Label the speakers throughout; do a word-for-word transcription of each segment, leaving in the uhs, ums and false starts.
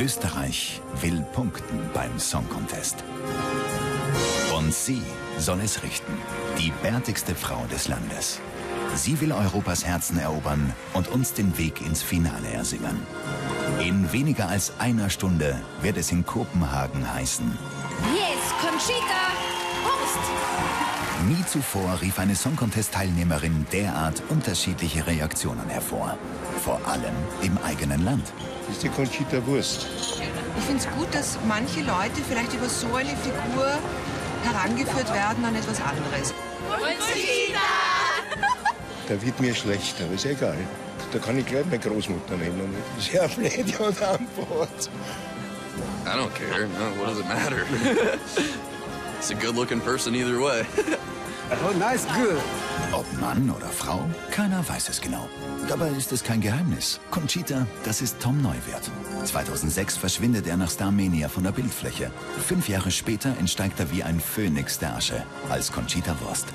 Speaker 1: Österreich will punkten beim Song Contest. Und sie soll es richten. Die bärtigste Frau des Landes. Sie will Europas Herzen erobern und uns den Weg ins Finale ersingern. In weniger als einer Stunde wird es in Kopenhagen heißen:
Speaker 2: Yes, Conchita! Prost!
Speaker 1: Nie zuvor rief eine Song Contest-Teilnehmerin derart unterschiedliche Reaktionen hervor. Vor allem im eigenen Land.
Speaker 3: Das ist die Conchita Wurst.
Speaker 4: Ich finde es gut, dass manche Leute vielleicht über so eine Figur herangeführt werden an etwas anderes.
Speaker 2: Conchita!
Speaker 3: Da wird mir schlecht, aber ist egal. Da kann ich gleich meine Großmutter nennen. Sehr blöd, ja, und Antwort.
Speaker 5: I don't care. No, what does it matter? It's a good-looking person either way.
Speaker 6: Oh, nice, good.
Speaker 1: Ob Mann oder Frau, keiner weiß es genau. Dabei ist es kein Geheimnis. Conchita, das ist Tom Neuwirth. zweitausendsechs verschwindet er nach Starmania von der Bildfläche. Fünf Jahre später entsteigt er wie ein Phönix der Asche als Conchita Wurst.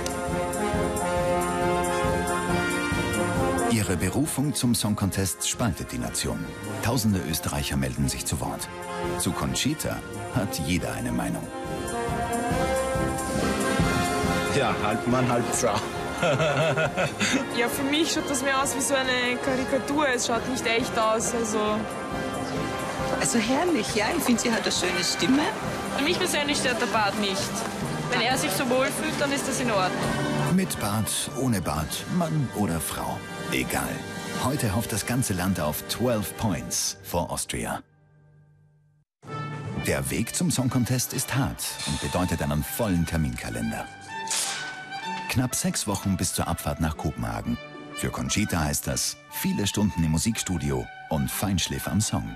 Speaker 1: Ihre Berufung zum Song Contest spaltet die Nation. Tausende Österreicher melden sich zu Wort. Zu Conchita hat jeder eine Meinung.
Speaker 6: Ja, halb Mann, halb Frau.
Speaker 7: Ja, für mich schaut das mehr aus wie so eine Karikatur. Es schaut nicht echt aus. Also,
Speaker 8: also herrlich, ja. Ich finde, sie hat eine schöne Stimme.
Speaker 7: für mich persönlich stört der Bart nicht. Wenn er sich so wohlfühlt, dann ist das in Ordnung.
Speaker 1: Mit Bart, ohne Bart, Mann oder Frau. Egal. Heute hofft das ganze Land auf zwölf Points for Austria. Der Weg zum Song Contest ist hart und bedeutet einen vollen Terminkalender. Knapp sechs Wochen bis zur Abfahrt nach Kopenhagen. Für Conchita heißt das viele Stunden im Musikstudio und Feinschliff am Song.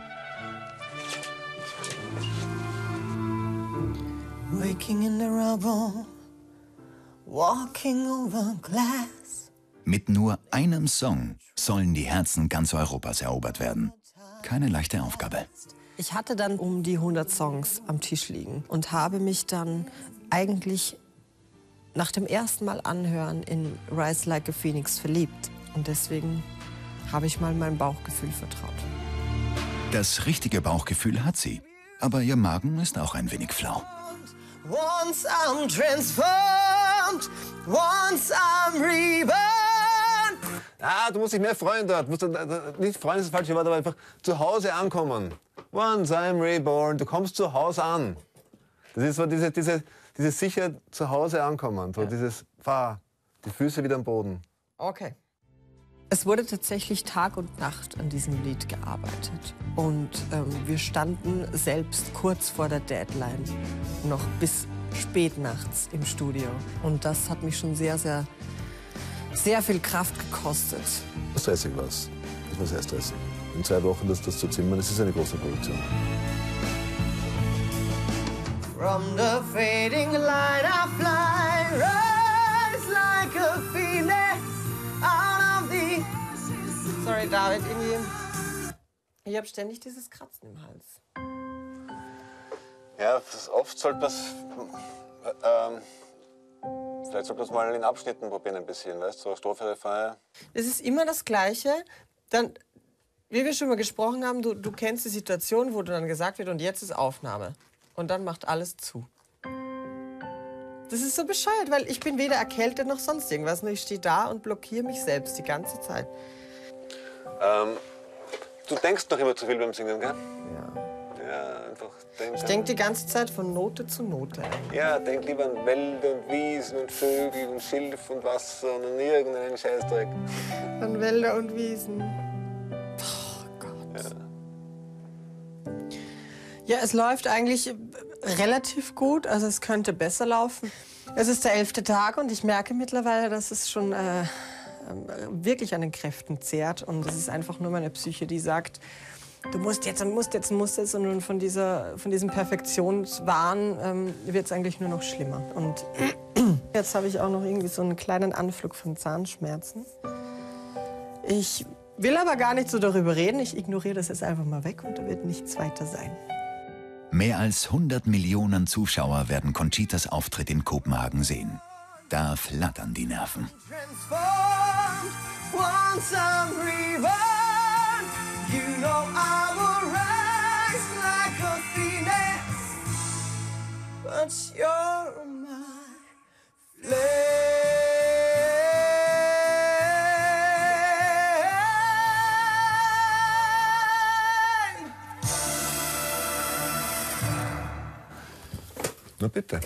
Speaker 9: Waking in the rubble, walking over glass.
Speaker 1: Mit nur einem Song sollen die Herzen ganz Europas erobert werden. Keine leichte Aufgabe.
Speaker 9: Ich hatte dann um die hundert Songs am Tisch liegen und habe mich dann eigentlich nach dem ersten Mal anhören in Rise Like a Phoenix verliebt. Und deswegen habe ich mal mein Bauchgefühl vertraut.
Speaker 1: Das richtige Bauchgefühl hat sie, aber ihr Magen ist auch ein wenig flau.
Speaker 9: Once I'm transformed, once I'm reborn.
Speaker 6: Ah, du musst dich mehr freuen dort. Du musst, nicht freuen ist das falsche Wort, aber einfach zu Hause ankommen. Once I'm reborn. Du kommst zu Hause an. Das ist so diese, diese, diese sicher zu Hause ankommen. So ja. Dieses, fahr, die Füße wieder am Boden.
Speaker 9: Okay. Es wurde tatsächlich Tag und Nacht an diesem Lied gearbeitet. Und ähm, wir standen selbst kurz vor der Deadline, noch bis spät nachts im Studio. Und das hat mich schon sehr, sehr, sehr viel Kraft gekostet.
Speaker 6: Stressig war es. Das war sehr stressig. In zwei Wochen das, das zu zimmern, das ist eine große Produktion.
Speaker 9: From the fading light I fly, rise like a phoenix out of the... Sorry, David, irgendwie... Ich habe ständig dieses Kratzen im Hals.
Speaker 6: Ja, oft sollte man es... Ähm, vielleicht sollte man es mal in Abschnitten probieren ein bisschen, weißt du, so Strophe, Refrain.
Speaker 9: Es ist immer das Gleiche. Dann, wie wir schon mal gesprochen haben, du, du kennst die Situation, wo dann gesagt wird, und jetzt ist Aufnahme. Und dann macht alles zu. Das ist so bescheuert, weil ich bin weder erkältet noch sonst irgendwas. Nur ich stehe da und blockiere mich selbst die ganze Zeit.
Speaker 6: Ähm, du denkst doch immer zu viel beim Singen, gell?
Speaker 9: Ja.
Speaker 6: Ja, einfach denk
Speaker 9: Ich denke die ganze Zeit von Note zu Note.
Speaker 6: Ja, denk lieber an Wälder und Wiesen und Vögel und Schilf und Wasser und an irgendeinen Scheißdreck.
Speaker 9: An Wälder und Wiesen. Oh Gott.
Speaker 6: Ja.
Speaker 9: Ja, es läuft eigentlich relativ gut. Also es könnte besser laufen. Es ist der elfte Tag und ich merke mittlerweile, dass es schon äh, wirklich an den Kräften zehrt. Und es ist einfach nur meine Psyche, die sagt, du musst jetzt und musst jetzt und musst jetzt. Und von, dieser, von diesem Perfektionswahn ähm, wird es eigentlich nur noch schlimmer. Und jetzt habe ich auch noch irgendwie so einen kleinen Anflug von Zahnschmerzen. Ich will aber gar nicht so darüber reden. Ich ignoriere das jetzt einfach mal weg und da wird nichts weiter sein.
Speaker 1: Mehr als hundert Millionen Zuschauer werden Conchitas Auftritt in Kopenhagen sehen. Da flattern die Nerven.
Speaker 9: but you're my flame.
Speaker 6: Na bitte.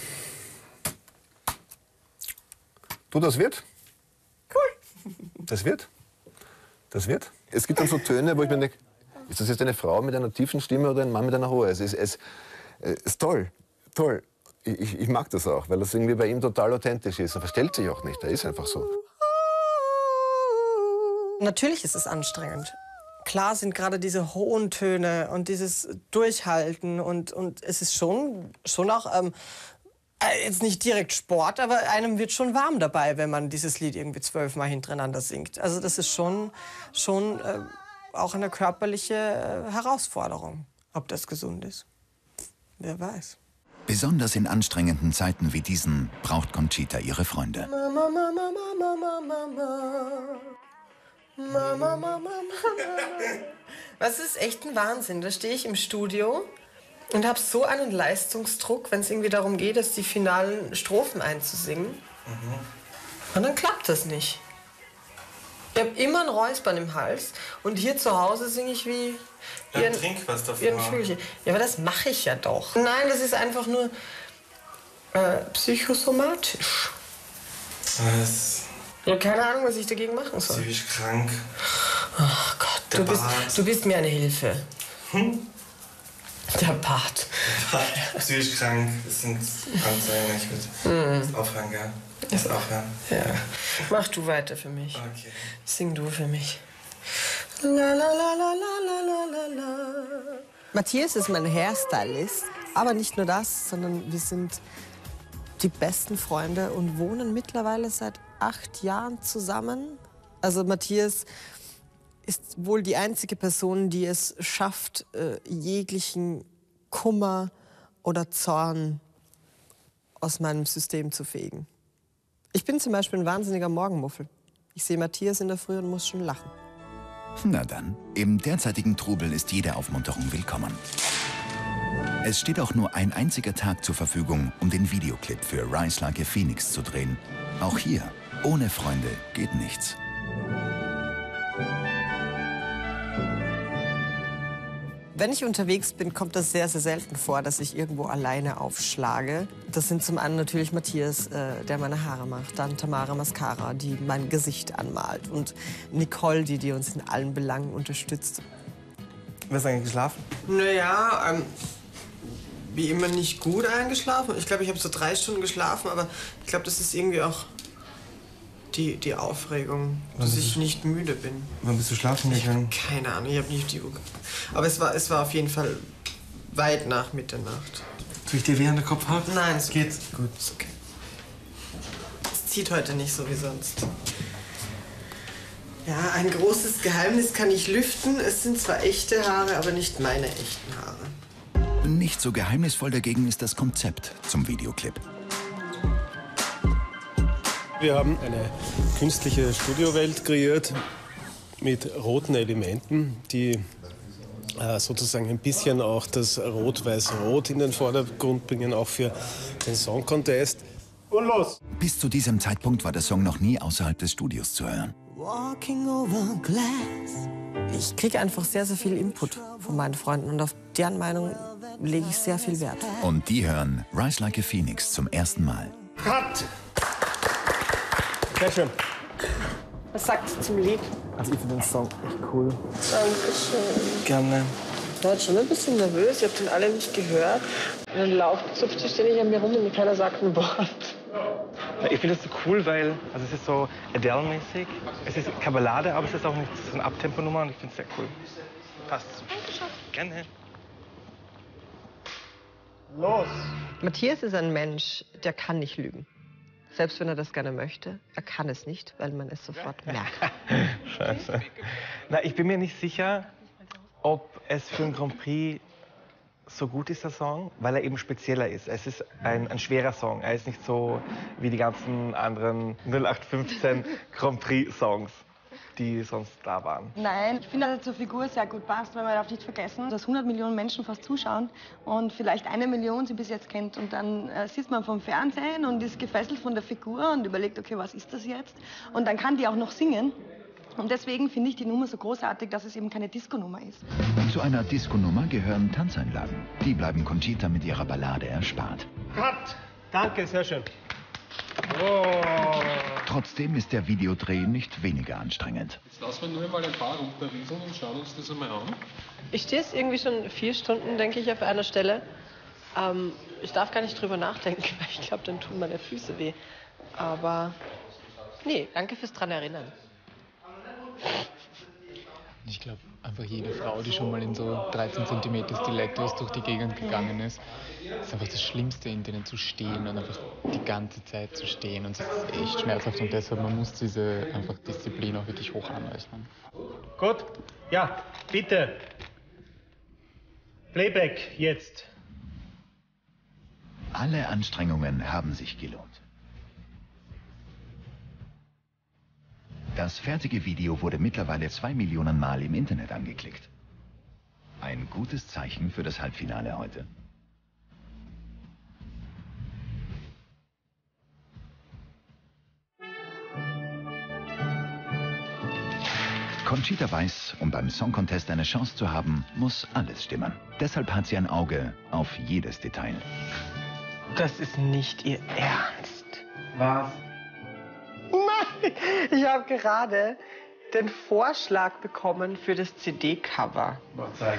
Speaker 6: Du, das wird?
Speaker 9: Cool.
Speaker 6: Das wird? Das wird? Es gibt dann so Töne, wo ich mir denke, ist das jetzt eine Frau mit einer tiefen Stimme oder ein Mann mit einer hohen? Es ist, es, es ist toll, toll. Ich, ich mag das auch, weil das irgendwie bei ihm total authentisch ist. Er verstellt sich auch nicht, er ist einfach so.
Speaker 9: Natürlich ist es anstrengend. Klar sind gerade diese hohen Töne und dieses Durchhalten und, und es ist schon, schon auch, ähm, jetzt nicht direkt Sport, aber einem wird schon warm dabei, wenn man dieses Lied irgendwie zwölfmal hintereinander singt. Also das ist schon, schon äh, auch eine körperliche äh, Herausforderung. Ob das gesund ist, wer weiß.
Speaker 1: Besonders in anstrengenden Zeiten wie diesen braucht Conchita ihre Freunde.
Speaker 9: Mama, Mama, Mama, Mama, Mama. Mama, Mama, Mama. Was ist echt ein Wahnsinn. Da stehe ich im Studio und habe so einen Leistungsdruck, wenn es irgendwie darum geht, dass die finalen Strophen einzusingen. Mhm. Und dann klappt das nicht. Ich habe immer ein Räuspern im Hals und hier zu Hause singe ich wie... wie
Speaker 10: ja,
Speaker 9: ein,
Speaker 10: trink was davon.
Speaker 9: Wie ein Vögelchen. Ja, aber das mache ich ja doch. Nein, das ist einfach nur äh, psychosomatisch.
Speaker 10: Was?
Speaker 9: Ja, keine Ahnung, was ich dagegen machen soll.
Speaker 10: Psychisch krank.
Speaker 9: Oh Gott, du bist, du bist mir eine Hilfe.
Speaker 10: Hm?
Speaker 9: Der Bart.
Speaker 10: Psychisch krank, das sind Anzeigen. Ich würde hm. aufhören, gell? Jetzt aufhören.
Speaker 9: Ja. Mach du weiter für mich.
Speaker 10: Okay.
Speaker 9: Sing du für mich. La, la, la, la, la, la, la, la. Matthias ist mein Hairstylist. Aber nicht nur das, sondern wir sind die besten Freunde und wohnen mittlerweile seit acht Jahren zusammen. Also Matthias ist wohl die einzige Person, die es schafft, äh, jeglichen Kummer oder Zorn aus meinem System zu fegen. Ich bin zum Beispiel ein wahnsinniger Morgenmuffel. Ich sehe Matthias in der Früh und muss schon lachen.
Speaker 1: Na dann, im derzeitigen Trubel ist jede Aufmunterung willkommen. Es steht auch nur ein einziger Tag zur Verfügung, um den Videoclip für Rise Like a Phoenix zu drehen. Auch hier, ohne Freunde geht nichts.
Speaker 9: Wenn ich unterwegs bin, kommt das sehr, sehr selten vor, dass ich irgendwo alleine aufschlage. Das sind zum einen natürlich Matthias, äh, der meine Haare macht, dann Tamara Mascara, die mein Gesicht anmalt und Nicole, die, die uns in allen Belangen unterstützt.
Speaker 10: Hast du eigentlich geschlafen?
Speaker 9: Naja, ähm, wie immer nicht gut eingeschlafen. Ich glaube, ich habe so drei Stunden geschlafen, aber ich glaube, das ist irgendwie auch die, die Aufregung, dass
Speaker 10: Wann
Speaker 9: ich nicht müde bin.
Speaker 10: Wann bist du schlafen gegangen?
Speaker 9: Keine Ahnung, ich habe nicht die Uhr. Aber es war, es war auf jeden Fall weit nach Mitternacht.
Speaker 10: Soll ich dir weh an der Kopf haben?
Speaker 9: Nein, es
Speaker 10: geht. Gut.
Speaker 9: Ist okay. Es zieht heute nicht so wie sonst. Ja, ein großes Geheimnis kann ich lüften. Es sind zwar echte Haare, aber nicht meine echten Haare.
Speaker 1: Nicht so geheimnisvoll dagegen ist das Konzept zum Videoclip.
Speaker 11: Wir haben eine künstliche Studiowelt kreiert mit roten Elementen, die äh, sozusagen ein bisschen auch das Rot-Weiß-Rot in den Vordergrund bringen, auch für den Song Contest. Und los!
Speaker 1: Bis zu diesem Zeitpunkt war der Song noch nie außerhalb des Studios zu hören.
Speaker 9: Walking over glass. Ich kriege einfach sehr, sehr viel Input von meinen Freunden und auf deren Meinung lege ich sehr viel Wert.
Speaker 1: Und die hören Rise Like a Phoenix zum ersten Mal.
Speaker 11: Cut! Sehr schön.
Speaker 9: Was sagt sie zum Lied?
Speaker 10: Also ich finde den Song echt cool.
Speaker 9: Dankeschön.
Speaker 10: Gerne.
Speaker 9: Ich war schon ein bisschen nervös, ich habe den alle nicht gehört. Und dann lauft sie ständig an mir rum und keiner sagt ein Wort.
Speaker 10: Ich finde das so cool, weil also es ist so Adele-mäßig. Es ist Kaballade, aber es ist auch nicht so eine Abtempo-Nummer und ich finde es sehr cool. Passt. Dankeschön. Gerne.
Speaker 11: Los!
Speaker 9: Matthias ist ein Mensch, der kann nicht lügen. Selbst wenn er das gerne möchte, er kann es nicht, weil man es sofort merkt.
Speaker 10: Scheiße. Na, ich bin mir nicht sicher, ob es für einen Grand Prix so gut ist, der Song, weil er eben spezieller ist. Es ist ein, ein schwerer Song. Er ist nicht so wie die ganzen anderen null acht fünfzehn Grand Prix Songs. die sonst da waren.
Speaker 12: Nein, ich finde, dass er zur Figur sehr gut passt, weil man darf nicht vergessen, dass hundert Millionen Menschen fast zuschauen und vielleicht eine Million sie bis jetzt kennt. Und dann äh, sitzt man vom Fernsehen und ist gefesselt von der Figur und überlegt, okay, was ist das jetzt? Und dann kann die auch noch singen. Und deswegen finde ich die Nummer so großartig, dass es eben keine Disco-Nummer ist.
Speaker 1: Zu einer Disco-Nummer gehören Tanzeinlagen. Die bleiben Conchita mit ihrer Ballade erspart.
Speaker 11: Cut! Danke, sehr schön. Oh.
Speaker 1: Trotzdem ist der Videodreh nicht weniger anstrengend.
Speaker 13: Jetzt lassen wir nur mal ein paar runterrieseln und schauen uns das einmal an.
Speaker 9: Ich stehe jetzt irgendwie schon vier Stunden, denke ich, auf einer Stelle. Ähm, ich darf gar nicht drüber nachdenken, weil ich glaube, dann tun meine Füße weh. Aber nee, danke fürs dran erinnern.
Speaker 14: Ich glaube, einfach jede Frau, die schon mal in so dreizehn Zentimeter Stilettos durch die Gegend gegangen ist, ist einfach das Schlimmste, in denen zu stehen und einfach die ganze Zeit zu stehen. Und das ist echt schmerzhaft und deshalb, man muss diese einfach Disziplin auch wirklich hoch anrechnen.
Speaker 11: Gut, ja, bitte. Playback jetzt.
Speaker 1: Alle Anstrengungen haben sich gelohnt. Das fertige Video wurde mittlerweile zwei Millionen Mal im Internet angeklickt. Ein gutes Zeichen für das Halbfinale heute. Conchita weiß, um beim Song Contest eine Chance zu haben, muss alles stimmen. Deshalb hat sie ein Auge auf jedes Detail.
Speaker 9: Das ist nicht Ihr Ernst.
Speaker 10: Was?
Speaker 9: Nein, ich habe gerade den Vorschlag bekommen für das C D-Cover.
Speaker 10: Was zeig?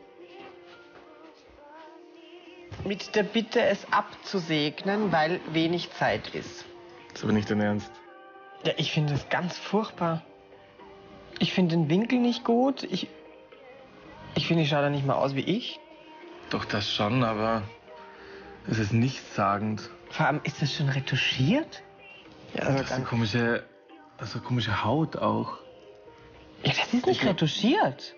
Speaker 9: Mit der Bitte, es abzusegnen, weil wenig Zeit ist.
Speaker 10: Das ist aber nicht dein Ernst.
Speaker 9: Ja, ich finde das ganz furchtbar. Ich finde den Winkel nicht gut. Ich, ich finde, ich schaue da nicht mal aus wie ich.
Speaker 10: Doch, das schon, aber es ist nichtssagend.
Speaker 9: Vor allem, ist das schon retuschiert? Ja, also
Speaker 10: das ist eine komische, also komische Haut auch.
Speaker 9: Ja, das ist nicht retuschiert.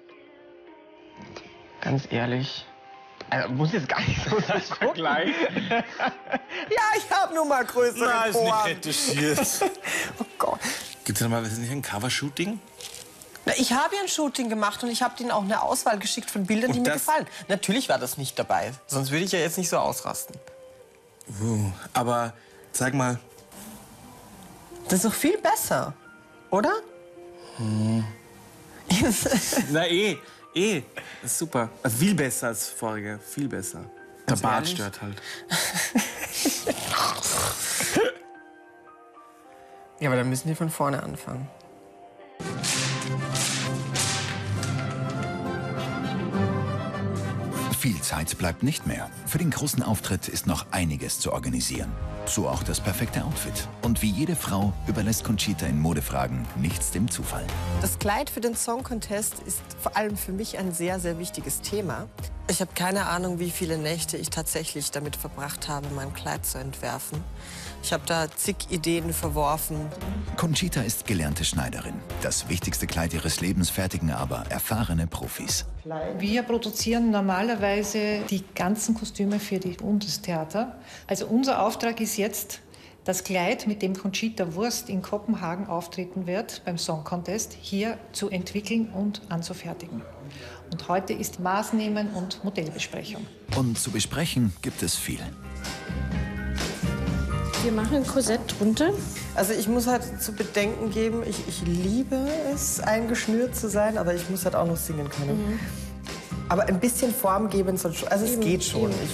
Speaker 9: Ganz ehrlich. Also, muss jetzt gar nicht so sein Vergleich. Ja, ich habe nur mal größere
Speaker 15: Nein, ist
Speaker 9: Poren.
Speaker 15: nicht retuschiert.
Speaker 9: Oh Gott.
Speaker 15: Gibt's denn mal, was ist nicht ein Covershooting?
Speaker 9: Na, ich habe ja ein Shooting gemacht und ich habe denen auch eine Auswahl geschickt von Bildern, die
Speaker 15: Und
Speaker 9: mir
Speaker 15: das-
Speaker 9: gefallen. Natürlich war das nicht dabei, sonst würde ich ja jetzt nicht so ausrasten.
Speaker 15: Uh, aber sag mal.
Speaker 9: Das ist doch viel besser, oder?
Speaker 15: Hm. Na eh, eh. Das ist super. Also viel besser als vorige. Viel besser. Der
Speaker 9: Ganz
Speaker 15: Bart
Speaker 9: ehrlich?
Speaker 15: stört halt.
Speaker 9: Ja, aber dann müssen wir von vorne anfangen.
Speaker 1: Viel Zeit bleibt nicht mehr. Für den großen Auftritt ist noch einiges zu organisieren. So auch das perfekte Outfit. Und wie jede Frau überlässt Conchita in Modefragen nichts dem Zufall.
Speaker 9: Das Kleid für den Song Contest ist vor allem für mich ein sehr, sehr wichtiges Thema. Ich habe keine Ahnung, wie viele Nächte ich tatsächlich damit verbracht habe, mein Kleid zu entwerfen. Ich habe da zig Ideen verworfen.
Speaker 1: Conchita ist gelernte Schneiderin. Das wichtigste Kleid ihres Lebens fertigen aber erfahrene Profis.
Speaker 16: Wir produzieren normalerweise die ganzen Kostüme für die Bundestheater. Also unser Auftrag ist jetzt, das Kleid, mit dem Conchita Wurst in Kopenhagen auftreten wird, beim Song Contest, hier zu entwickeln und anzufertigen. Und heute ist Maßnehmen und Modellbesprechung.
Speaker 1: Und zu besprechen gibt es viel.
Speaker 9: Wir machen ein Korsett drunter. Also ich muss halt zu bedenken geben, ich, ich liebe es, eingeschnürt zu sein, aber ich muss halt auch noch singen können. Mhm. Aber ein bisschen Form geben soll schon. Also es eben, geht schon. Ich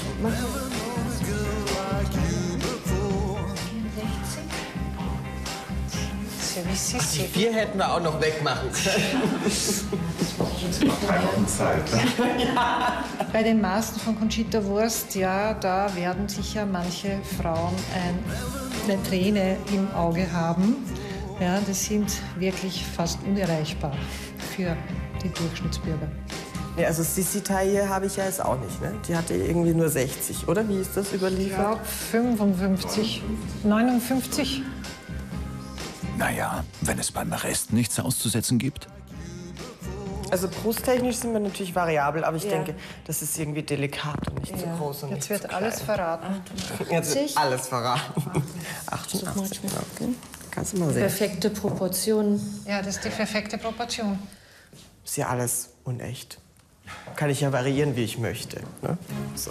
Speaker 9: Die vier hätten wir auch noch wegmachen können.
Speaker 10: Drei Wochen Zeit.
Speaker 16: Ja. Bei den Maßen von Conchita Wurst, ja, da werden sicher manche Frauen ein, eine Träne im Auge haben. Ja, das sind wirklich fast unerreichbar für die Durchschnittsbürger.
Speaker 9: Ja, also Sissi-Taille habe ich ja jetzt auch nicht, ne? Die hatte irgendwie nur sechzig, oder? Wie ist das überliefert?
Speaker 16: Ich glaube fünfundfünfzig, neunundfünfzig.
Speaker 1: Naja, wenn es beim Rest nichts auszusetzen gibt.
Speaker 9: Also brusttechnisch sind wir natürlich variabel, aber ich
Speaker 16: Ja.
Speaker 9: denke, das ist irgendwie delikat und nicht
Speaker 16: Ja.
Speaker 9: zu groß und
Speaker 16: Jetzt
Speaker 9: nicht
Speaker 16: wird
Speaker 9: zu
Speaker 16: alles
Speaker 9: klein.
Speaker 16: verraten.
Speaker 9: Jetzt wird alles verraten. achtundachtzig, okay. Kannst du mal sehen.
Speaker 16: Perfekte Proportion. Ja, das ist die perfekte Proportion.
Speaker 9: Ist ja alles unecht. Kann ich ja variieren, wie ich möchte. Ne? So.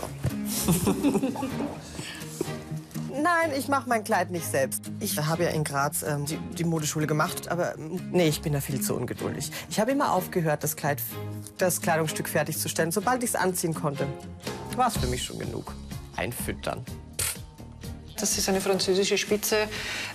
Speaker 9: Nein, ich mache mein Kleid nicht selbst. Ich habe ja in Graz ähm, die, die Modeschule gemacht, aber ähm, nee, ich bin da viel zu ungeduldig. Ich habe immer aufgehört, das, Kleid, das Kleidungsstück fertigzustellen. Sobald ich es anziehen konnte, war es für mich schon genug. Einfüttern.
Speaker 16: Das ist eine französische Spitze.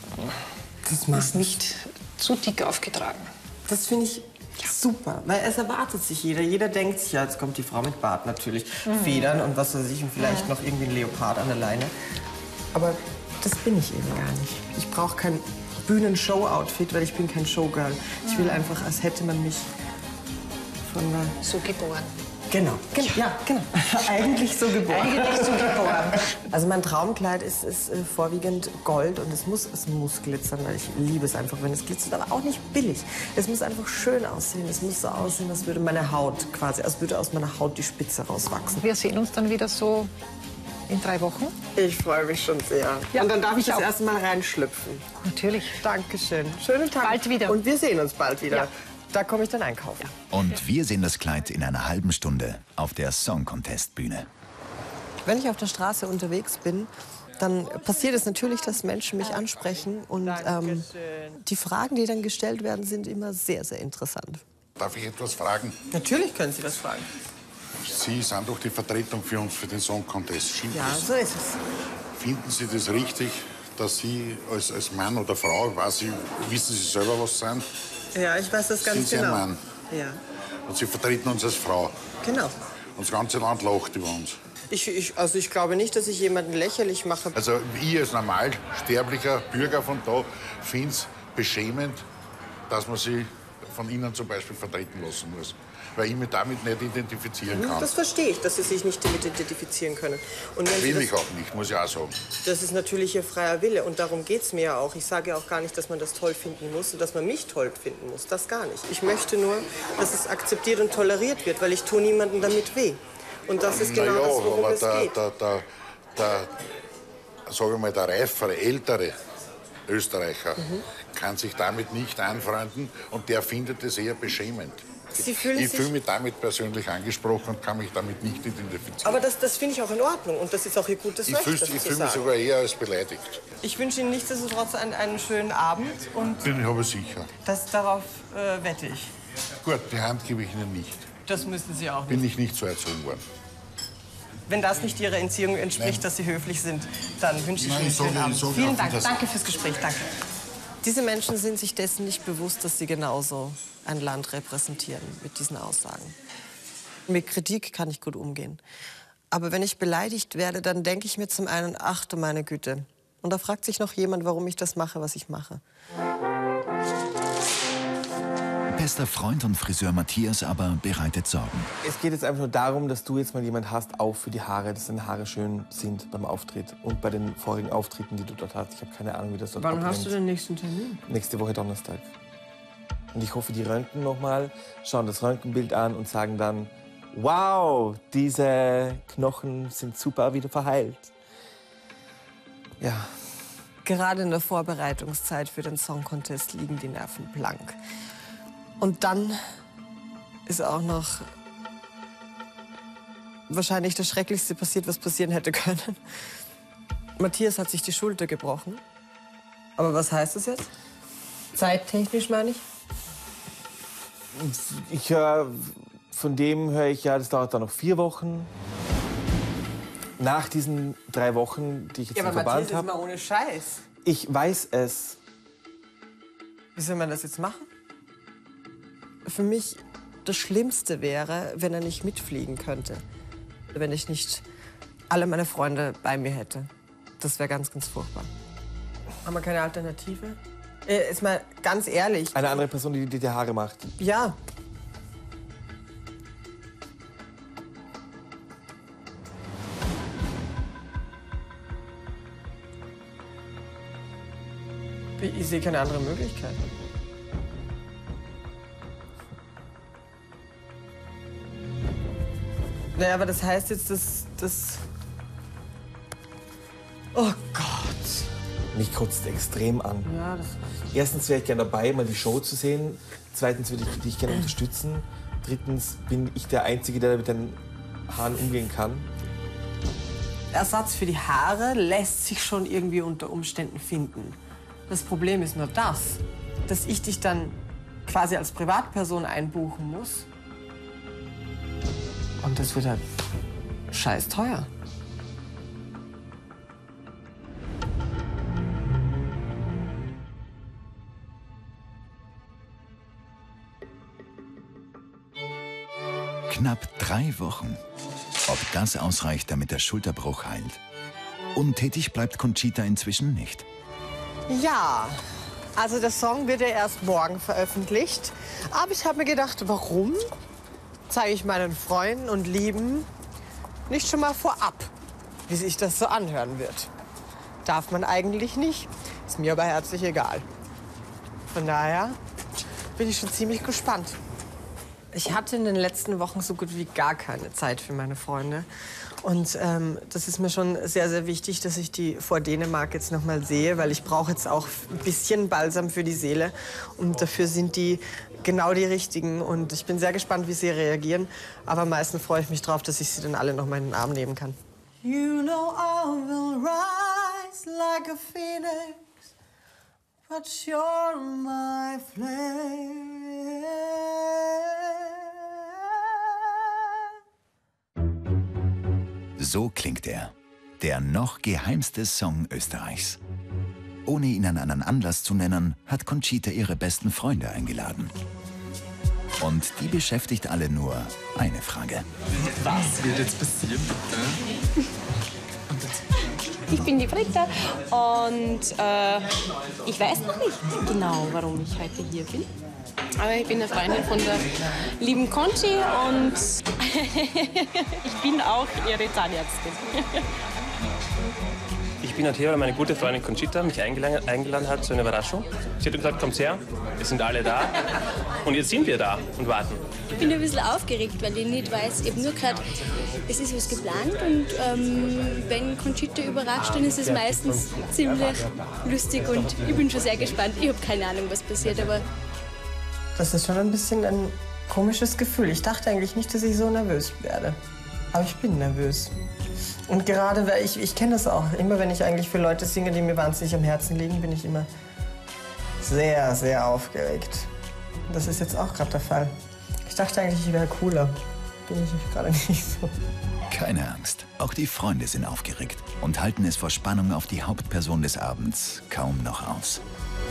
Speaker 9: Das
Speaker 16: ist nicht zu dick aufgetragen.
Speaker 9: Das finde ich super, weil es erwartet sich jeder. Jeder denkt sich, ja, jetzt kommt die Frau mit Bart natürlich,
Speaker 16: Mhm.
Speaker 9: Federn und was weiß ich und vielleicht
Speaker 16: Ja.
Speaker 9: noch irgendwie ein Leopard an der Leine. Aber das bin ich eben gar nicht. Ich brauche kein Bühnenshow-Outfit, weil ich bin kein Showgirl. Ich will einfach, als hätte man mich von der...
Speaker 16: So geboren.
Speaker 9: Genau, genau, ja, genau. Eigentlich so geboren.
Speaker 16: Eigentlich so geboren.
Speaker 9: Also mein Traumkleid ist, ist äh, vorwiegend Gold und es muss, es muss glitzern, weil ich liebe es einfach, wenn es glitzert, aber auch nicht billig. Es muss einfach schön aussehen. Es muss so aussehen, als würde meine Haut quasi, als würde aus meiner Haut die Spitze rauswachsen.
Speaker 16: Wir sehen uns dann wieder so in drei Wochen.
Speaker 9: Ich freue mich schon sehr.
Speaker 16: Ja,
Speaker 9: und dann darf ich,
Speaker 16: ich
Speaker 9: das
Speaker 16: auch.
Speaker 9: erste Mal reinschlüpfen.
Speaker 16: Natürlich.
Speaker 9: Dankeschön. Schönen Tag.
Speaker 16: Bald wieder.
Speaker 9: Und wir sehen uns bald wieder.
Speaker 16: Ja.
Speaker 9: Da komme ich dann einkaufen.
Speaker 1: Und wir sehen das Kleid in einer halben Stunde auf der Song Contest Bühne.
Speaker 9: Wenn ich auf der Straße unterwegs bin, dann passiert es natürlich, dass Menschen mich ansprechen. Und ähm, die Fragen, die dann gestellt werden, sind immer sehr, sehr interessant.
Speaker 17: Darf ich etwas fragen?
Speaker 9: Natürlich können Sie das fragen.
Speaker 17: Sie sind doch die Vertretung für uns für den Song Contest. Stimmt
Speaker 9: Ja,
Speaker 17: das?
Speaker 9: so ist es.
Speaker 17: Finden Sie das richtig, dass Sie als, als Mann oder Frau, weiß ich, wissen Sie selber, was Sie sind?
Speaker 9: Ja, ich weiß das ganz
Speaker 17: sind Sie
Speaker 9: genau.
Speaker 17: ein Mann?
Speaker 9: Ja,
Speaker 17: Und Sie vertreten uns als Frau.
Speaker 9: genau.
Speaker 17: Und das ganze Land lacht über uns.
Speaker 9: Ich, ich, also ich glaube nicht, dass ich jemanden lächerlich mache.
Speaker 17: Also ich als normal sterblicher Bürger von da finde es beschämend, dass man sich von Ihnen zum Beispiel vertreten lassen muss. Weil ich mich damit nicht identifizieren kann.
Speaker 9: Das verstehe ich, dass Sie sich nicht damit identifizieren können. Und wenn Sie
Speaker 17: Will
Speaker 9: das,
Speaker 17: ich auch nicht, muss ich auch sagen.
Speaker 9: das ist natürlich Ihr freier Wille und darum geht es mir ja auch. Ich sage ja auch gar nicht, dass man das toll finden muss und dass man mich toll finden muss. Das gar nicht. Ich möchte nur, dass es akzeptiert und toleriert wird, weil ich tue niemandem damit weh. Und das ist genau
Speaker 17: Na ja,
Speaker 9: das, worum
Speaker 17: aber
Speaker 9: es
Speaker 17: der,
Speaker 9: geht.
Speaker 17: der, der, der, sag ich mal, der reifere, ältere Österreicher
Speaker 9: Mhm.
Speaker 17: kann sich damit nicht anfreunden und der findet es eher beschämend.
Speaker 9: Sie fühlen
Speaker 17: ich
Speaker 9: sich-
Speaker 17: fühle mich damit persönlich angesprochen und kann mich damit nicht identifizieren.
Speaker 9: Aber das, das finde ich auch in Ordnung und das ist auch Ihr gutes
Speaker 17: ich
Speaker 9: Recht,
Speaker 17: fühl,
Speaker 9: das
Speaker 17: ich
Speaker 9: zu
Speaker 17: fühle mich
Speaker 9: sagen.
Speaker 17: sogar eher als beleidigt.
Speaker 9: Ich wünsche Ihnen nichtsdestotrotz einen, einen schönen Abend und
Speaker 17: Bin ich aber sicher.
Speaker 9: das, darauf äh, wette ich.
Speaker 17: Gut, die Hand gebe ich Ihnen nicht.
Speaker 9: Das müssen Sie auch nicht.
Speaker 17: Bin ich nicht so erzogen worden.
Speaker 9: Wenn das nicht Ihrer Entziehung entspricht,
Speaker 17: Nein.
Speaker 9: dass Sie höflich sind, dann wünsche ich
Speaker 17: Nein,
Speaker 9: Ihnen
Speaker 17: ich
Speaker 9: einen schönen
Speaker 17: sage-
Speaker 9: Abend.
Speaker 17: ich sage
Speaker 9: Vielen
Speaker 17: auf
Speaker 9: Dank.
Speaker 17: Wiedersehen.
Speaker 9: Danke fürs Gespräch. Danke. Diese Menschen sind sich dessen nicht bewusst, dass sie genauso ein Land repräsentieren mit diesen Aussagen. Mit Kritik kann ich gut umgehen. Aber wenn ich beleidigt werde, dann denke ich mir zum einen, ach du meine Güte. Und da fragt sich noch jemand, warum ich das mache, was ich mache.
Speaker 1: Bester Freund und Friseur Matthias aber bereitet Sorgen.
Speaker 10: Es geht jetzt einfach nur darum, dass du jetzt mal jemand hast, auch für die Haare, dass deine Haare schön sind beim Auftritt und bei den vorigen Auftritten, die du dort hast. Ich habe keine Ahnung, wie das dort
Speaker 9: Wann
Speaker 10: abrennt.
Speaker 9: hast du den nächsten Termin?
Speaker 10: Nächste Woche Donnerstag. Und ich hoffe, die röntgen noch mal, schauen das Röntgenbild an und sagen dann, wow, diese Knochen sind super wieder verheilt. Ja.
Speaker 9: Gerade in der Vorbereitungszeit für den Song Contest liegen die Nerven blank. Und dann ist auch noch wahrscheinlich das Schrecklichste passiert, was passieren hätte können. Matthias hat sich die Schulter gebrochen. Aber was heißt das jetzt? Zeittechnisch meine ich?
Speaker 10: Ich höre, von dem höre ich ja, das dauert dann noch vier Wochen. Nach diesen drei Wochen, die ich jetzt
Speaker 9: Ja,
Speaker 10: im
Speaker 9: aber
Speaker 10: Verband
Speaker 9: Matthias ist
Speaker 10: habe.
Speaker 9: mal ohne Scheiß.
Speaker 10: Ich weiß es.
Speaker 9: Wie soll man das jetzt machen? Für mich das Schlimmste wäre, wenn er nicht mitfliegen könnte. Wenn ich nicht alle meine Freunde bei mir hätte. Das wäre ganz, ganz furchtbar. Haben wir keine Alternative? Äh, ist mal ganz ehrlich.
Speaker 10: Eine andere Person, die dir die Haare macht.
Speaker 9: Ja. Ich sehe keine andere Möglichkeit. Naja, aber das heißt jetzt, dass das. Oh Gott.
Speaker 10: Mich kotzt extrem an.
Speaker 9: Ja, das
Speaker 10: Erstens wäre ich gerne dabei, mal die Show zu sehen. Zweitens würde ich dich gerne unterstützen. Drittens bin ich der Einzige, der mit den Haaren umgehen kann.
Speaker 9: Ersatz für die Haare lässt sich schon irgendwie unter Umständen finden. Das Problem ist nur das, dass ich dich dann quasi als Privatperson einbuchen muss. Und das wird halt scheiß teuer.
Speaker 1: Knapp drei Wochen. Ob das ausreicht, damit der Schulterbruch heilt? Untätig bleibt Conchita inzwischen nicht.
Speaker 9: Ja, also der Song wird ja erst morgen veröffentlicht. Aber ich habe mir gedacht, warum zeige ich meinen Freunden und Lieben nicht schon mal vorab, wie sich das so anhören wird. Darf man eigentlich nicht, ist mir aber herzlich egal. Von daher bin ich schon ziemlich gespannt. Ich hatte in den letzten Wochen so gut wie gar keine Zeit für meine Freunde. Und ähm, das ist mir schon sehr, sehr wichtig, dass ich die vor Dänemark jetzt noch mal sehe, weil ich brauche jetzt auch ein bisschen Balsam für die Seele. Und dafür sind die genau die Richtigen. Und ich bin sehr gespannt, wie sie reagieren. Aber am meisten freue ich mich drauf, dass ich sie dann alle noch mal in den Arm nehmen kann.
Speaker 18: You know I will rise like a phoenix, but you're my flame.
Speaker 1: So klingt er. Der noch geheimste Song Österreichs. Ohne ihn an einen Anlass zu nennen, hat Conchita ihre besten Freunde eingeladen. Und die beschäftigt alle nur eine Frage.
Speaker 5: Was wird jetzt passieren, bitte?
Speaker 19: Ich bin die Britta und äh, ich weiß noch nicht genau, warum ich heute hier bin. Aber ich bin eine Freundin von der lieben Conchi und ich bin auch ihre Zahnärztin.
Speaker 20: Ich bin hier, weil meine gute Freundin Conchita mich eingeladen, eingeladen hat zu einer Überraschung. Sie hat gesagt, kommt her, wir sind alle da und jetzt sind wir da und warten.
Speaker 21: Ich bin ein bisschen aufgeregt, weil ich nicht weiß, ich habe nur gehört, es ist was geplant und ähm, wenn Conchita überrascht, dann ist es meistens ziemlich lustig und ich bin schon sehr gespannt. Ich habe keine Ahnung, was passiert, aber...
Speaker 9: Das ist schon ein bisschen ein komisches Gefühl. Ich dachte eigentlich nicht, dass ich so nervös werde. Aber ich bin nervös. Und gerade, weil ich, ich kenne das auch. Immer wenn ich eigentlich für Leute singe, die mir wahnsinnig am Herzen liegen, bin ich immer sehr, sehr aufgeregt. Und das ist jetzt auch gerade der Fall. Ich dachte eigentlich, ich wäre cooler. Bin ich gerade nicht so.
Speaker 1: Keine Angst. Auch die Freunde sind aufgeregt und halten es vor Spannung auf die Hauptperson des Abends kaum noch aus.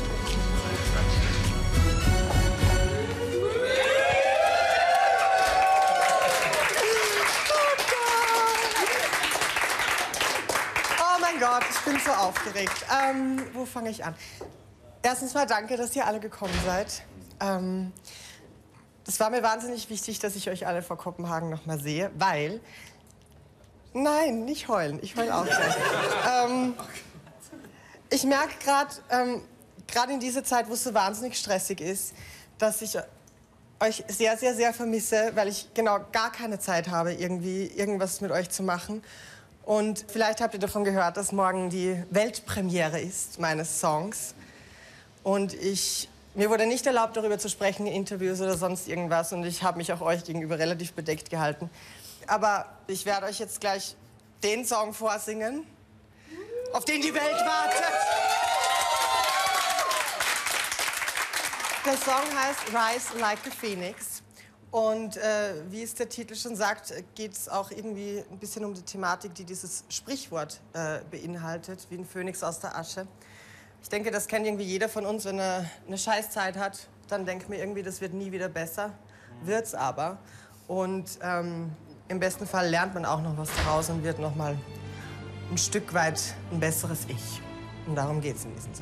Speaker 9: Oh mein Gott, ich bin so aufgeregt. Ähm, wo fange ich an? Erstens mal danke, dass ihr alle gekommen seid. Ähm, das war mir wahnsinnig wichtig, dass ich euch alle vor Kopenhagen noch mal sehe, weil... Nein, nicht heulen. Ich heule auch gleich. ähm, ich merke gerade, ähm, gerade in dieser Zeit, wo es so wahnsinnig stressig ist, dass ich euch sehr, sehr, sehr vermisse, weil ich genau gar keine Zeit habe, irgendwie irgendwas mit euch zu machen. Und vielleicht habt ihr davon gehört, dass morgen die Weltpremiere ist meines Songs. Und ich, mir wurde nicht erlaubt, darüber zu sprechen in Interviews oder sonst irgendwas. Und ich habe mich auch euch gegenüber relativ bedeckt gehalten. Aber ich werde euch jetzt gleich den Song vorsingen, auf den die Welt wartet. Der Song heißt Rise Like a Phoenix. Und äh, wie es der Titel schon sagt, geht es auch irgendwie ein bisschen um die Thematik, die dieses Sprichwort äh, beinhaltet, wie ein Phönix aus der Asche. Ich denke, das kennt irgendwie jeder von uns, wenn er eine Scheißzeit hat, dann denkt mir irgendwie, das wird nie wieder besser. Wird's aber. Und ähm, im besten Fall lernt man auch noch was daraus und wird noch mal ein Stück weit ein besseres Ich. Und darum geht's in diesem Song.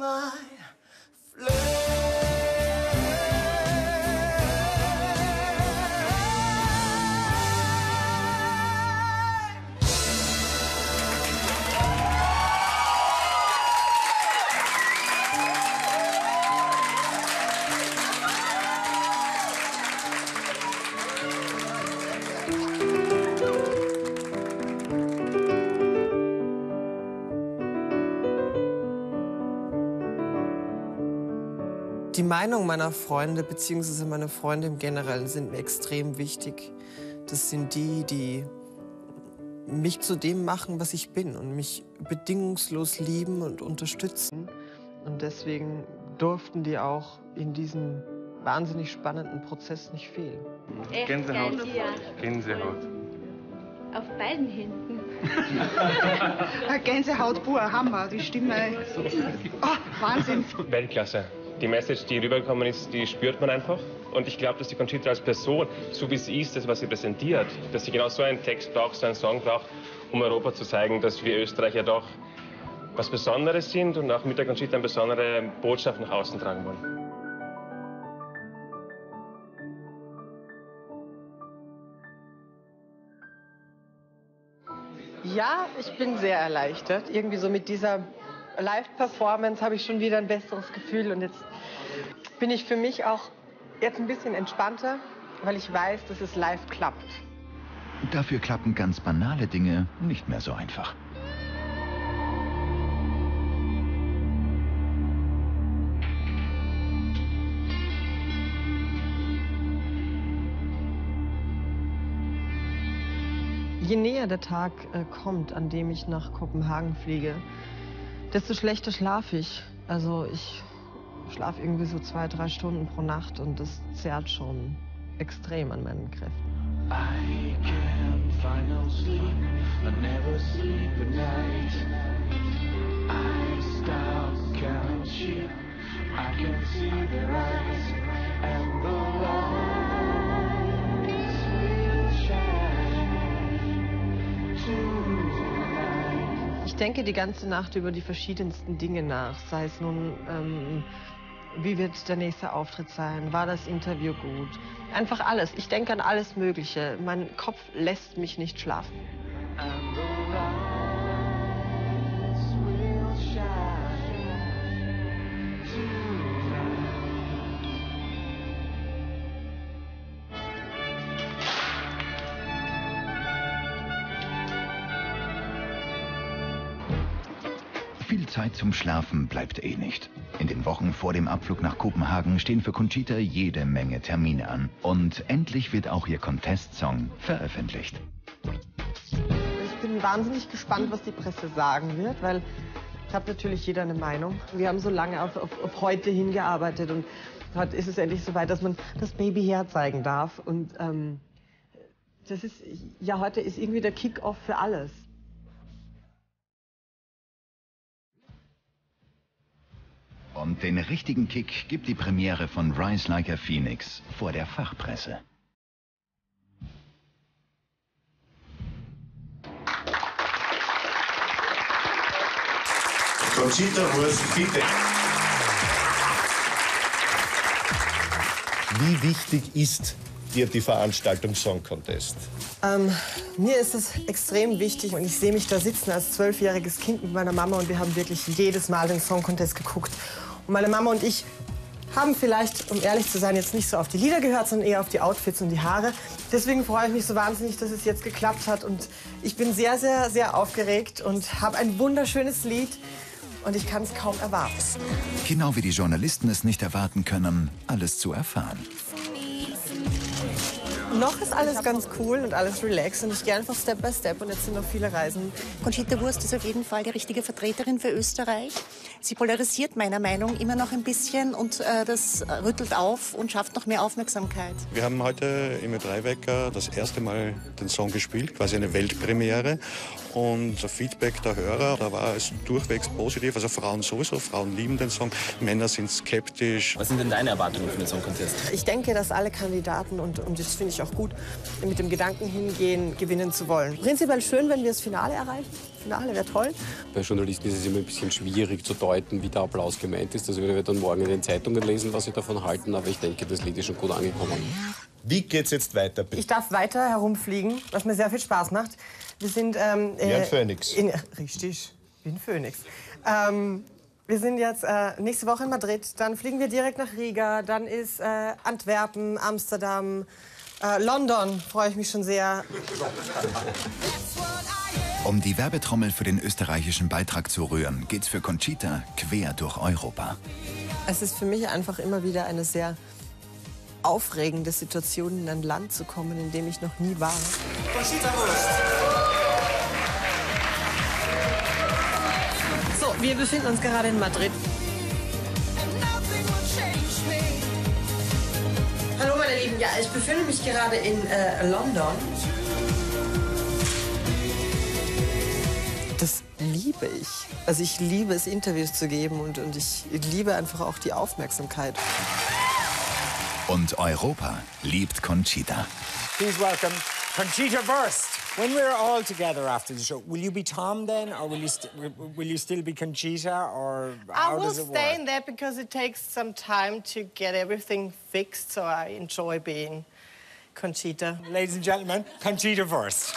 Speaker 18: my flame.
Speaker 9: Die Meinung meiner Freunde bzw. meine Freunde im Generellen sind mir extrem wichtig. Das sind die, die mich zu dem machen, was ich bin und mich bedingungslos lieben und unterstützen. Und deswegen durften die auch in diesem wahnsinnig spannenden Prozess nicht fehlen.
Speaker 21: Echt
Speaker 15: Gänsehaut.
Speaker 21: geil, ja.
Speaker 15: Gänsehaut.
Speaker 21: Auf beiden Händen.
Speaker 8: Gänsehaut pur, Hammer, die Stimme. Oh, Wahnsinn.
Speaker 20: Weltklasse. Die Message, die rübergekommen ist, die spürt man einfach. Und ich glaube, dass die Conchita als Person, so wie sie ist, das, was sie präsentiert, dass sie genau so einen Text braucht, so einen Song braucht, um Europa zu zeigen, dass wir Österreicher doch was Besonderes sind und auch mit der Conchita eine besondere Botschaft nach außen tragen wollen.
Speaker 9: Ja, ich bin sehr erleichtert. Irgendwie so mit dieser Live-Performance habe ich schon wieder ein besseres Gefühl. Und jetzt bin ich für mich auch jetzt ein bisschen entspannter, weil ich weiß, dass es live klappt.
Speaker 1: Dafür klappen ganz banale Dinge nicht mehr so einfach.
Speaker 9: Je näher der Tag äh, kommt, an dem ich nach Kopenhagen fliege, desto schlechter schlafe ich. Also ich schlafe irgendwie so zwei, drei Stunden pro Nacht und das zerrt schon extrem an meinen Kräften.
Speaker 18: I can find no sleep, I never sleep at night. I stop counting sheep, I can see their eyes and the lights will shine tonight.
Speaker 9: Ich denke die ganze Nacht über die verschiedensten Dinge nach, sei es nun, ähm, wie wird der nächste Auftritt sein, war das Interview gut, einfach alles. Ich denke an alles Mögliche. Mein Kopf lässt mich nicht schlafen.
Speaker 18: And the lights will shine tonight.
Speaker 1: Viel Zeit zum Schlafen bleibt eh nicht. In den Wochen vor dem Abflug nach Kopenhagen stehen für Conchita jede Menge Termine an. Und endlich wird auch ihr Contest-Song veröffentlicht.
Speaker 9: Ich bin wahnsinnig gespannt, was die Presse sagen wird, weil ich habe natürlich jeder eine Meinung. Wir haben so lange auf, auf, auf heute hingearbeitet und heute ist es endlich soweit, dass man das Baby herzeigen darf. Und ähm, das ist, ja, heute ist irgendwie der Kick-Off für alles.
Speaker 1: Und den richtigen Kick gibt die Premiere von Rise Like a Phoenix vor der Fachpresse.
Speaker 3: Conchita Wurst, bitte. Wie wichtig ist dir die Veranstaltung Song Contest?
Speaker 9: Ähm, mir ist es extrem wichtig und ich sehe mich da sitzen als zwölfjähriges Kind mit meiner Mama und wir haben wirklich jedes Mal den Song Contest geguckt. Und meine Mama und ich haben vielleicht, um ehrlich zu sein, jetzt nicht so auf die Lieder gehört, sondern eher auf die Outfits und die Haare. Deswegen freue ich mich so wahnsinnig, dass es jetzt geklappt hat und ich bin sehr, sehr, sehr aufgeregt und habe ein wunderschönes Lied und ich kann es kaum erwarten.
Speaker 1: Genau wie die Journalisten es nicht erwarten können, alles zu erfahren.
Speaker 9: Noch ist alles ganz cool und alles relaxed und ich gehe einfach Step by Step und jetzt sind noch viele Reisen.
Speaker 4: Conchita Wurst ist auf jeden Fall die richtige Vertreterin für Österreich. Sie polarisiert meiner Meinung immer noch ein bisschen und äh, das rüttelt auf und schafft noch mehr Aufmerksamkeit.
Speaker 22: Wir haben heute im Ö drei Wecker das erste Mal den Song gespielt, quasi eine Weltpremiere.
Speaker 2: Und das Feedback der Hörer, da war es durchwegs positiv. Also Frauen sowieso, Frauen lieben den Song, Männer sind skeptisch.
Speaker 22: Was sind denn deine Erwartungen für den Song Contest?
Speaker 9: Ich denke, dass alle Kandidaten, und, und das finde ich auch gut, mit dem Gedanken hingehen, gewinnen zu wollen. Prinzipiell schön, wenn wir das Finale erreichen. Finale wäre toll.
Speaker 23: Bei Journalisten ist es immer ein bisschen schwierig zu deuten, wie der Applaus gemeint ist. Das werden wir dann morgen in den Zeitungen lesen, was sie davon halten. Aber ich denke, das Lied ist schon gut angekommen.
Speaker 24: Wie geht's jetzt weiter, bitte?
Speaker 9: Ich darf weiter herumfliegen, was mir sehr viel Spaß macht. Wir sind... Ähm,
Speaker 24: Wie ein Phönix.
Speaker 9: In, richtig, wie ein Phönix. Ähm, wir sind jetzt äh, nächste Woche in Madrid, dann fliegen wir direkt nach Riga, dann ist äh, Antwerpen, Amsterdam, äh, London, freue ich mich schon sehr.
Speaker 1: Um die Werbetrommel für den österreichischen Beitrag zu rühren, geht's für Conchita quer durch Europa.
Speaker 9: Es ist für mich einfach immer wieder eine sehr aufregende Situation, in ein Land zu kommen, in dem ich noch nie war.
Speaker 18: Conchita Wurst.
Speaker 9: So, wir befinden uns gerade in Madrid. Hallo meine Lieben, ja, ich befinde mich gerade in äh, London. Das liebe ich. Also ich liebe es, Interviews zu geben und, und ich liebe einfach auch die Aufmerksamkeit.
Speaker 1: Und Europa liebt Conchita.
Speaker 25: Please welcome Conchita Wurst. When we're all together after the show, will you be Tom then, or will you, st will you still be Conchita, or how
Speaker 9: I will
Speaker 25: does it
Speaker 9: stay
Speaker 25: work?
Speaker 9: in there because it takes some time to get everything fixed, so I enjoy being Conchita.
Speaker 25: Ladies and gentlemen, Conchita Wurst.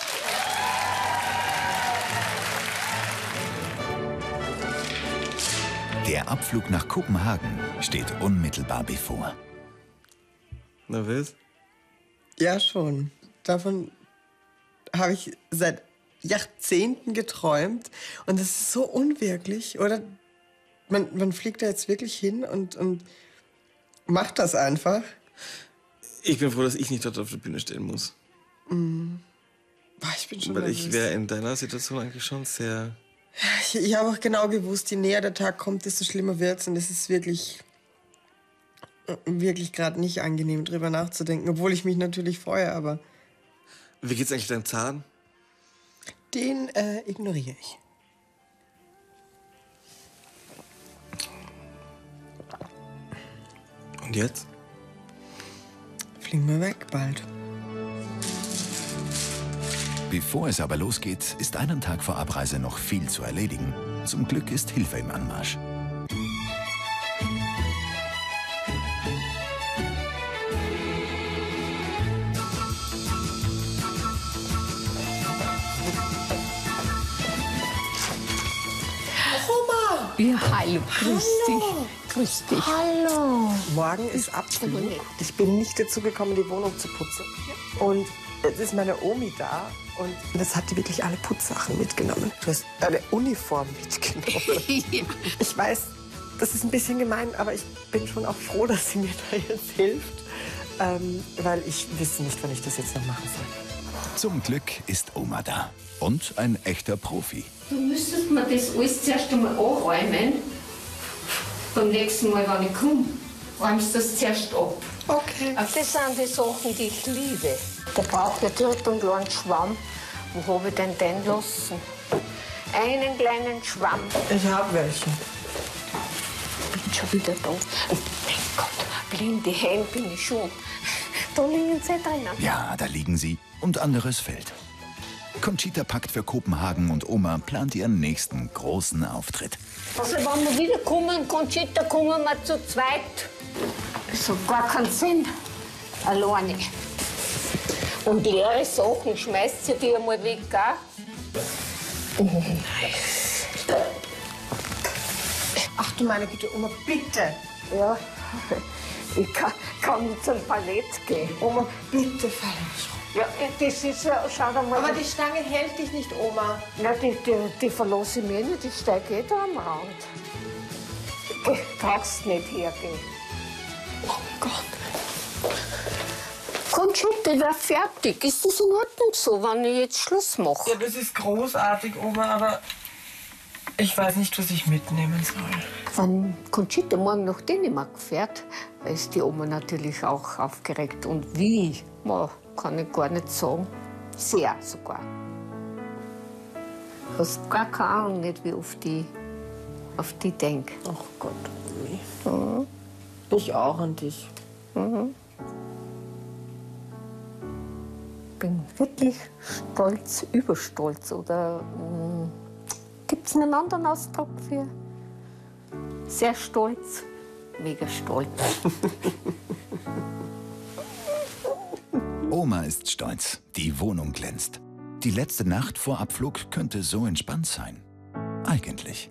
Speaker 1: Der Abflug nach Kopenhagen steht unmittelbar bevor.
Speaker 9: Nervös? Ja, schon. Davon habe ich seit Jahrzehnten geträumt. Und das ist so unwirklich, oder? Man, man fliegt da jetzt wirklich hin und, und macht das einfach.
Speaker 10: Ich bin froh, dass ich nicht dort auf der Bühne stehen muss.
Speaker 9: Mm. Boah, ich bin schon
Speaker 10: Weil
Speaker 9: nervös.
Speaker 10: ich wäre in deiner Situation eigentlich schon sehr...
Speaker 9: Ich, ich habe auch genau gewusst, je näher der Tag kommt, desto schlimmer wird's. Und es ist wirklich, wirklich gerade nicht angenehm, drüber nachzudenken. Obwohl ich mich natürlich freue, aber
Speaker 10: Wie geht's eigentlich deinem Zahn?
Speaker 9: den äh, ignoriere ich.
Speaker 10: Und jetzt?
Speaker 9: Fliegen wir weg bald.
Speaker 1: Bevor es aber losgeht, ist einen Tag vor Abreise noch viel zu erledigen. Zum Glück ist Hilfe im Anmarsch.
Speaker 9: Oma!
Speaker 8: Ja, hallo, grüß
Speaker 9: Hallo.
Speaker 8: dich. Grüß dich.
Speaker 9: Hallo! Morgen ist Abflug. Ich bin nicht dazu gekommen, die Wohnung zu putzen. Und jetzt ist meine Omi da und das hat die wirklich alle Putzsachen mitgenommen. Du hast eine Uniform mitgenommen.
Speaker 8: Ja.
Speaker 9: Ich weiß, das ist ein bisschen gemein, aber ich bin schon auch froh, dass sie mir da jetzt hilft. Ähm, weil ich wüsste nicht, wann ich das jetzt noch machen soll.
Speaker 1: Zum Glück ist Oma da. Und ein echter Profi.
Speaker 26: Du müsstest mir das alles zuerst einmal anräumen. Beim nächsten Mal, wenn ich komme, räumst du das zuerst ab.
Speaker 9: Okay.
Speaker 26: Das sind die Sachen, die ich liebe. Da braucht ich direkt einen kleinen Schwamm. Wo habe ich denn den lassen? Einen kleinen Schwamm.
Speaker 9: Ich habe welchen.
Speaker 26: Bin schon wieder da. Oh mein Gott, blinde Hände bin ich schon. Da liegen sie drinnen.
Speaker 1: Ja, da liegen sie. Und anderes fällt. Conchita packt für Kopenhagen und Oma plant ihren nächsten großen Auftritt.
Speaker 26: Also wenn wir wiederkommen, Conchita, kommen wir zu zweit. Das hat gar keinen Sinn. Alleine. Und leere Sachen schmeißt sie dir einmal weg, gell?
Speaker 9: Ach du meine Güte, Oma, bitte.
Speaker 26: Ja, ich kann, kann nicht zum Ballett gehen.
Speaker 9: Oma, bitte fall nicht rum.
Speaker 26: Ja, das ist ja, schau dir mal.
Speaker 9: Aber die Stange hält dich nicht, Oma.
Speaker 26: Ja, die, die, die verlasse ich mir nicht, die steige eh da am Rand. Geh, brauchst nicht hergehen.
Speaker 9: Oh Gott.
Speaker 26: Conchita, ich wär fertig. Ist das in Ordnung so, wenn ich jetzt Schluss mache?
Speaker 9: Ja, das ist großartig, Oma, aber ich weiß nicht, was ich mitnehmen soll.
Speaker 26: Wenn Conchita morgen nach Dänemark fährt, ist die Oma natürlich auch aufgeregt. Und wie, Ma, kann ich gar nicht sagen. Sehr sogar. hast gar keine Ahnung, nicht, wie oft ich auf die denke.
Speaker 9: Ach Gott, nee.
Speaker 26: Mhm.
Speaker 9: Ich auch an dich.
Speaker 26: Mhm. Bin wirklich stolz, überstolz. Oder gibt es einen anderen Ausdruck für sehr stolz? Mega stolz.
Speaker 1: Oma ist stolz. Die Wohnung glänzt. Die letzte Nacht vor Abflug könnte so entspannt sein. Eigentlich.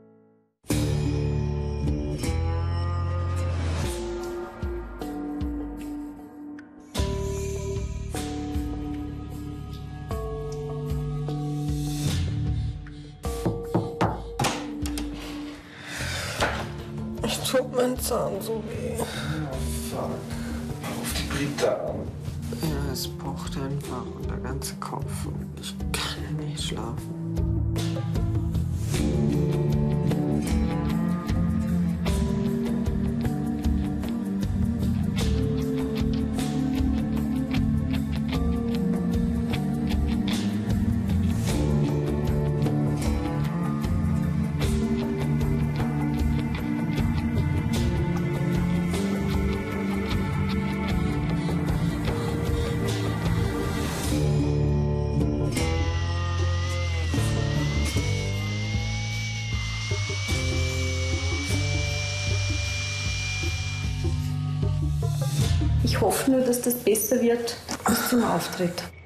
Speaker 9: Ich tut mein Zahn so weh.
Speaker 10: Oh, fuck. Ruf die Britta an.
Speaker 9: Ja, es pocht einfach und der ganze Kopf und ich kann nicht schlafen.
Speaker 16: Ich hoffe nur, dass das besser wird bis zum Auftritt.